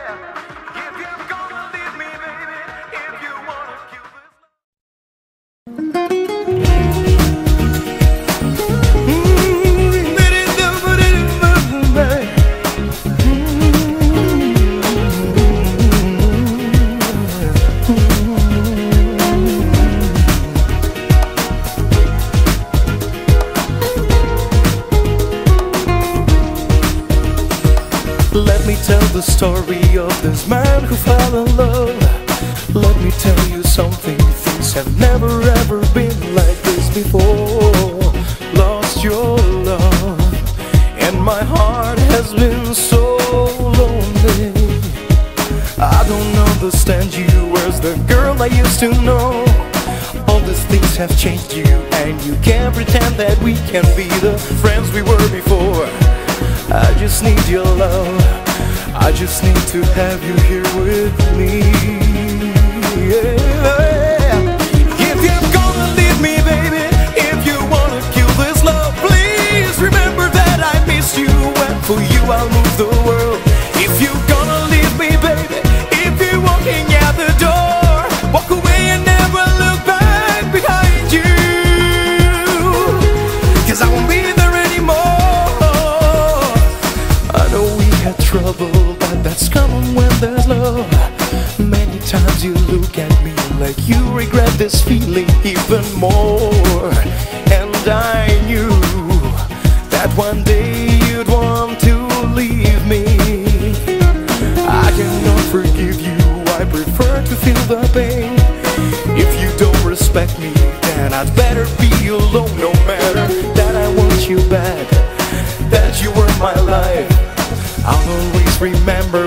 If you're gonna leave me, baby, if you wanna kill this Let me tell the story of this man who fell in love. Let me tell you something, things have never ever been like this before. Lost your love, and my heart has been so lonely. I don't understand you, where's the girl I used to know? All these things have changed you, and you can't pretend that we can be the friends we were before. I just need your love, I just need to have you here with me. Yeah. If you're gonna leave me, baby, if you wanna kill this love, please remember that I miss you, and for you I'll move the world. If you're gonna leave me, baby, if you're walking out the door, walk away and never look back behind you, 'cause I won't be there anymore. I know we had trouble, but that's common when there's love. Many times you look at me like you regret this feeling even more. And I knew that one day you'd want to leave me. I cannot forgive you, I prefer to feel the pain. If you don't respect me, then I'd better be alone. No matter that I want you back, that you were my life, I'll always remember